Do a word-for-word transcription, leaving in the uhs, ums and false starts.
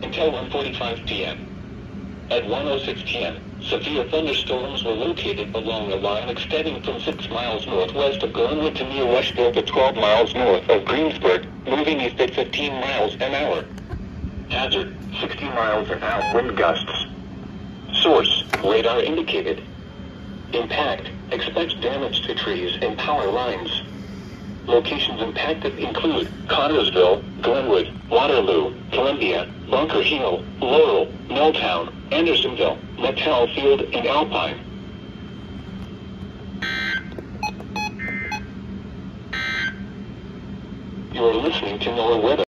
until one forty-five p m At one oh six p m, severe thunderstorms were located along a line extending from six miles northwest of Glenwood to near Westville to twelve miles north of Greensburg, moving east at fifteen miles an hour. Hazard, sixty miles an hour wind gusts. Source, radar indicated. Impact, expect damage to trees and power lines. Locations impacted include Connersville, Glenwood, Waterloo, Columbia, Bunker Hill, Laurel, Milltown, Andersonville, Mattel Field, and Alpine. You are listening to NOAA Weather.